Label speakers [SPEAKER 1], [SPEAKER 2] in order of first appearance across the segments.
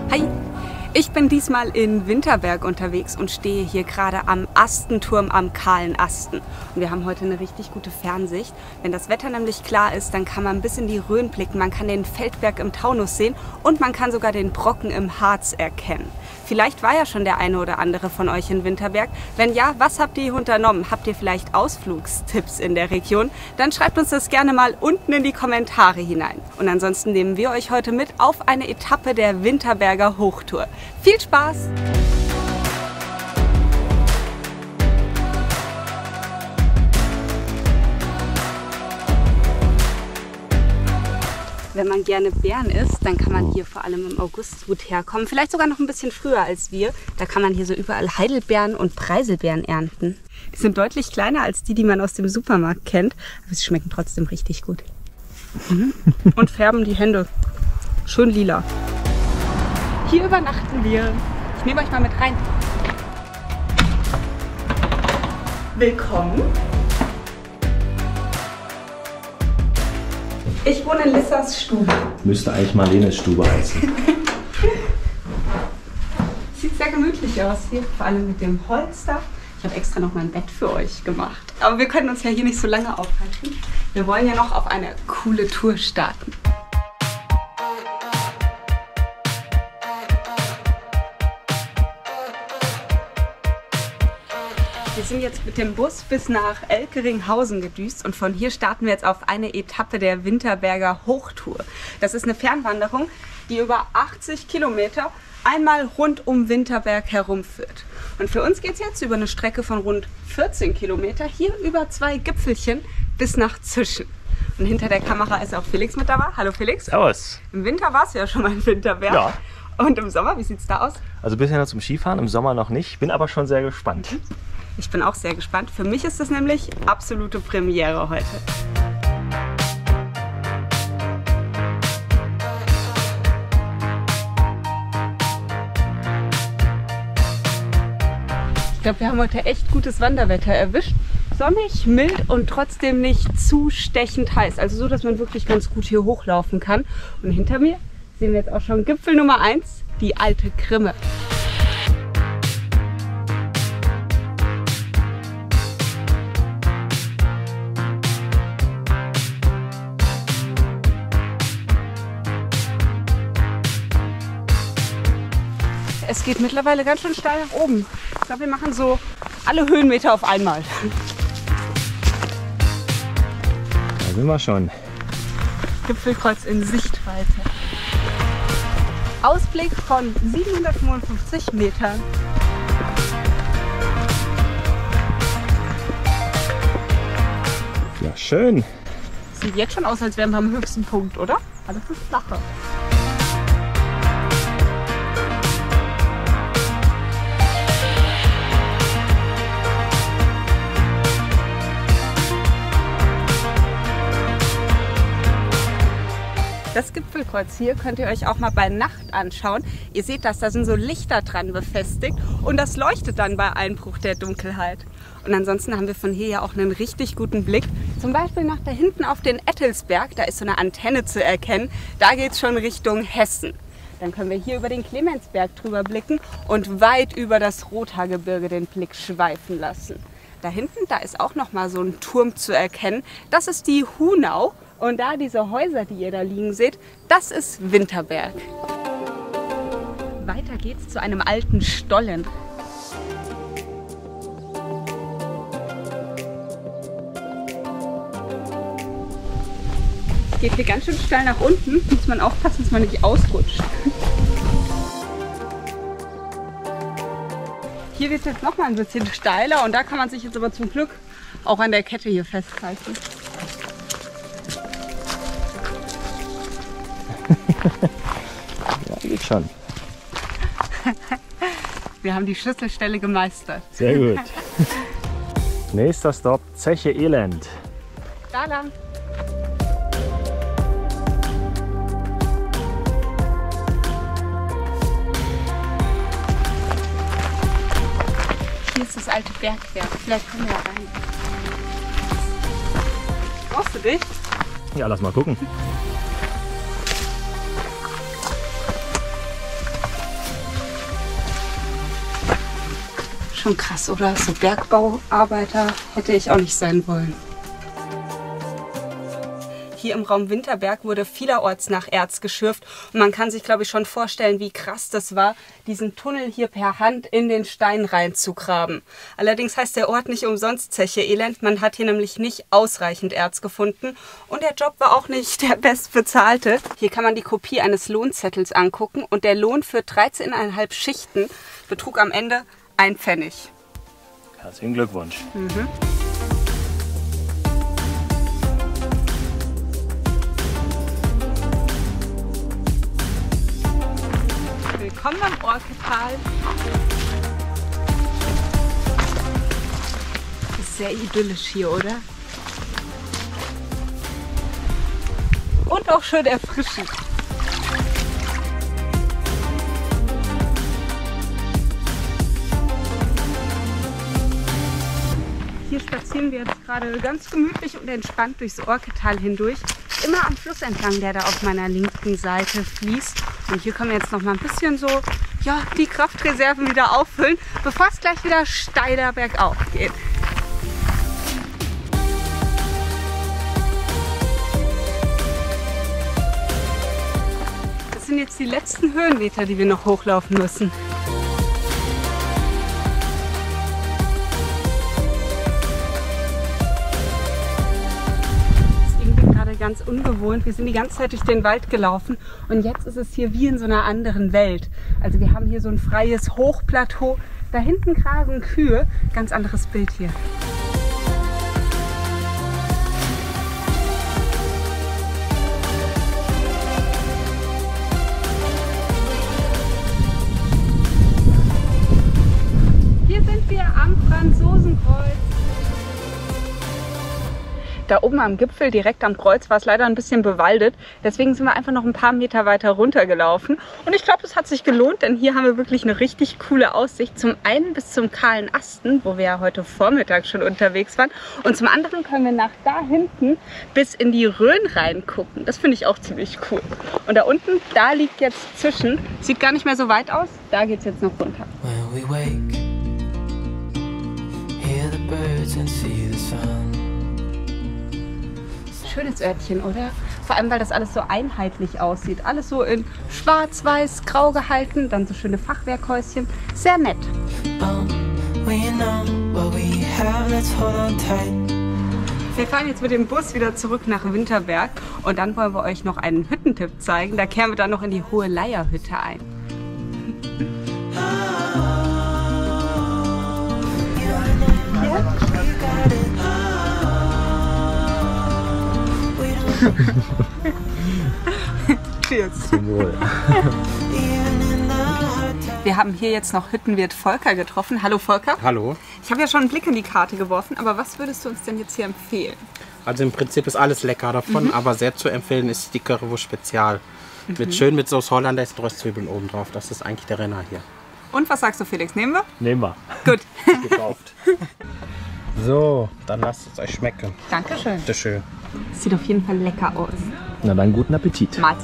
[SPEAKER 1] Hi! Ich bin diesmal in Winterberg unterwegs und stehe hier gerade am Astenturm am Kahlen Asten. Und wir haben heute eine richtig gute Fernsicht. Wenn das Wetter nämlich klar ist, dann kann man bis in die Rhön blicken, man kann den Feldberg im Taunus sehen und man kann sogar den Brocken im Harz erkennen. Vielleicht war ja schon der eine oder andere von euch in Winterberg. Wenn ja, was habt ihr hier unternommen? Habt ihr vielleicht Ausflugstipps in der Region? Dann schreibt uns das gerne mal unten in die Kommentare hinein. Und ansonsten nehmen wir euch heute mit auf eine Etappe der Winterberger Hochtour. Viel Spaß! Wenn man gerne Beeren isst, dann kann man hier vor allem im August gut herkommen. Vielleicht sogar noch ein bisschen früher als wir. Da kann man hier so überall Heidelbeeren und Preiselbeeren ernten. Die sind deutlich kleiner als die man aus dem Supermarkt kennt. Aber sie schmecken trotzdem richtig gut. Und färben die Hände schön lila. Hier übernachten wir. Ich nehme euch mal mit rein. Willkommen. Ich wohne in Lissas Stube.
[SPEAKER 2] Müsste eigentlich Marlenes Stube heißen.
[SPEAKER 1] Sieht sehr gemütlich aus hier, vor allem mit dem Holzdach. Ich habe extra noch mal ein Bett für euch gemacht. Aber wir können uns ja hier nicht so lange aufhalten. Wir wollen ja noch auf eine coole Tour starten. Wir sind jetzt mit dem Bus bis nach Elkeringhausen gedüst und von hier starten wir jetzt auf eine Etappe der Winterberger Hochtour. Das ist eine Fernwanderung, die über 80 Kilometer einmal rund um Winterberg herumführt. Und für uns geht es jetzt über eine Strecke von rund 14 Kilometer, hier über 2 Gipfelchen bis nach Zischen. Und hinter der Kamera ist auch Felix mit dabei. Hallo Felix.
[SPEAKER 2] Servus.
[SPEAKER 1] Im Winter warst du ja schon mal in Winterberg.
[SPEAKER 2] Ja.
[SPEAKER 1] Und im Sommer, wie sieht es da aus?
[SPEAKER 2] Also bisher noch zum Skifahren, im Sommer noch nicht. Bin aber schon sehr gespannt.
[SPEAKER 1] Ich bin auch sehr gespannt. Für mich ist das nämlich absolute Premiere heute. Ich glaube, wir haben heute echt gutes Wanderwetter erwischt. Sonnig, mild und trotzdem nicht zu stechend heiß. Also so, dass man wirklich ganz gut hier hochlaufen kann. Und hinter mir sehen wir jetzt auch schon Gipfel Nummer 1, die Alte Krimme. Es geht mittlerweile ganz schön steil nach oben. Ich glaube, wir machen so alle Höhenmeter auf einmal.
[SPEAKER 2] Da sind wir schon.
[SPEAKER 1] Gipfelkreuz in Sichtweite. Ausblick von 755 Metern.
[SPEAKER 2] Ja, schön.
[SPEAKER 1] Sieht jetzt schon aus, als wären wir am höchsten Punkt, oder? Alles ist flacher. Das Gipfelkreuz hier könnt ihr euch auch mal bei Nacht anschauen. Ihr seht das, da sind so Lichter dran befestigt und das leuchtet dann bei Einbruch der Dunkelheit. Und ansonsten haben wir von hier ja auch einen richtig guten Blick. Zum Beispiel nach da hinten auf den Ettelsberg, da ist so eine Antenne zu erkennen. Da geht es schon Richtung Hessen. Dann können wir hier über den Clemensberg drüber blicken und weit über das Rothaargebirge den Blick schweifen lassen. Da hinten, da ist auch noch mal so ein Turm zu erkennen. Das ist die Hunau. Und da diese Häuser, die ihr da liegen seht, das ist Winterberg. Weiter geht's zu einem alten Stollen. Es geht hier ganz schön steil nach unten. Muss man aufpassen, dass man nicht ausrutscht. Hier wird es jetzt noch mal ein bisschen steiler und da kann man sich jetzt aber zum Glück auch an der Kette hier festhalten.
[SPEAKER 2] Ja, geht schon.
[SPEAKER 1] Wir haben die Schlüsselstelle gemeistert.
[SPEAKER 2] Sehr gut. Nächster Stopp, Zeche Elend.
[SPEAKER 1] Da lang. Hier ist das alte Bergwerk. Vielleicht kommen wir ja rein. Brauchst du dich?
[SPEAKER 2] Ja, lass mal gucken.
[SPEAKER 1] Schon krass, oder? So Bergbauarbeiter hätte ich auch nicht sein wollen. Hier im Raum Winterberg wurde vielerorts nach Erz geschürft und man kann sich, glaube ich, schon vorstellen, wie krass das war, diesen Tunnel hier per Hand in den Stein reinzugraben. Allerdings heißt der Ort nicht umsonst Zeche Elend, man hat hier nämlich nicht ausreichend Erz gefunden und der Job war auch nicht der bestbezahlte. Hier kann man die Kopie eines Lohnzettels angucken und der Lohn für 13,5 Schichten betrug am Ende 1 Pfennig.
[SPEAKER 2] Herzlichen Glückwunsch.
[SPEAKER 1] Willkommen am Orketal. Ist sehr idyllisch hier, oder? Und auch schön erfrischend. Hier spazieren wir jetzt gerade ganz gemütlich und entspannt durchs Orketal hindurch. Immer am Fluss entlang, der da auf meiner linken Seite fließt. Und hier können wir jetzt noch mal ein bisschen so, ja, die Kraftreserven wieder auffüllen, bevor es gleich wieder steiler bergauf geht. Das sind jetzt die letzten Höhenmeter, die wir noch hochlaufen müssen. Ganz ungewohnt. Wir sind die ganze Zeit durch den Wald gelaufen und jetzt ist es hier wie in so einer anderen Welt. Also wir haben hier so ein freies Hochplateau. Da hinten grasen Kühe. Ganz anderes Bild hier. Hier sind wir am Franzosenkreuz. Da oben am Gipfel, direkt am Kreuz, war es leider ein bisschen bewaldet. Deswegen sind wir einfach noch ein paar Meter weiter runter gelaufen. Und ich glaube, es hat sich gelohnt, denn hier haben wir wirklich eine richtig coole Aussicht. Zum einen bis zum Kahlen Asten, wo wir ja heute Vormittag schon unterwegs waren. Und zum anderen können wir nach da hinten bis in die Rhön reingucken. Das finde ich auch ziemlich cool. Und da unten, da liegt jetzt Zischen. Sieht gar nicht mehr so weit aus. Da geht es jetzt noch runter.
[SPEAKER 3] When we wake, hear the birds and see the sun.
[SPEAKER 1] Schönes Örtchen, oder? Vor allem, weil das alles so einheitlich aussieht. Alles so in schwarz, weiß, grau gehalten. Dann so schöne Fachwerkhäuschen. Sehr nett. Wir fahren jetzt mit dem Bus wieder zurück nach Winterberg. Und dann wollen wir euch noch einen Hüttentipp zeigen. Da kehren wir dann noch in die Hohe Leierhütte ein. Cheers. Wir haben hier jetzt noch Hüttenwirt Volker getroffen. Hallo Volker.
[SPEAKER 4] Hallo.
[SPEAKER 1] Ich habe ja schon einen Blick in die Karte geworfen, aber was würdest du uns denn jetzt hier empfehlen?
[SPEAKER 4] Also im Prinzip ist alles lecker davon, aber sehr zu empfehlen ist die Currywurst Spezial. Mit Sauce Hollandaise und Röstzwiebeln oben drauf. Das ist eigentlich der Renner hier.
[SPEAKER 1] Und was sagst du, Felix? Nehmen wir?
[SPEAKER 2] Nehmen wir.
[SPEAKER 1] Gut.
[SPEAKER 2] Gekauft. So, dann lasst es euch schmecken.
[SPEAKER 1] Dankeschön.
[SPEAKER 4] Bitte schön.
[SPEAKER 1] Sieht auf jeden Fall lecker aus.
[SPEAKER 2] Na dann guten Appetit.
[SPEAKER 1] Mahlzeit.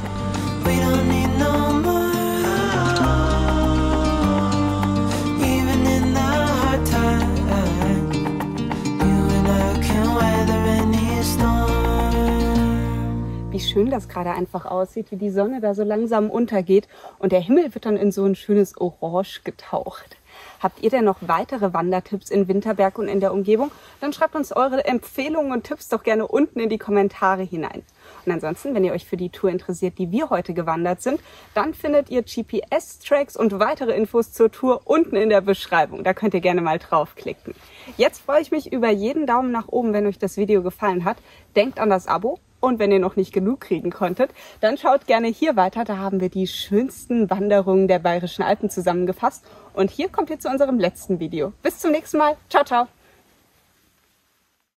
[SPEAKER 1] Wie schön das gerade einfach aussieht, wie die Sonne da so langsam untergeht und der Himmel wird dann in so ein schönes Orange getaucht. Habt ihr denn noch weitere Wandertipps in Winterberg und in der Umgebung? Dann schreibt uns eure Empfehlungen und Tipps doch gerne unten in die Kommentare hinein. Und ansonsten, wenn ihr euch für die Tour interessiert, die wir heute gewandert sind, dann findet ihr GPS-Tracks und weitere Infos zur Tour unten in der Beschreibung. Da könnt ihr gerne mal draufklicken. Jetzt freue ich mich über jeden Daumen nach oben, wenn euch das Video gefallen hat. Denkt an das Abo. Und wenn ihr noch nicht genug kriegen konntet, dann schaut gerne hier weiter. Da haben wir die schönsten Wanderungen der Bayerischen Alpen zusammengefasst. Und hier kommt ihr zu unserem letzten Video. Bis zum nächsten Mal. Ciao, ciao.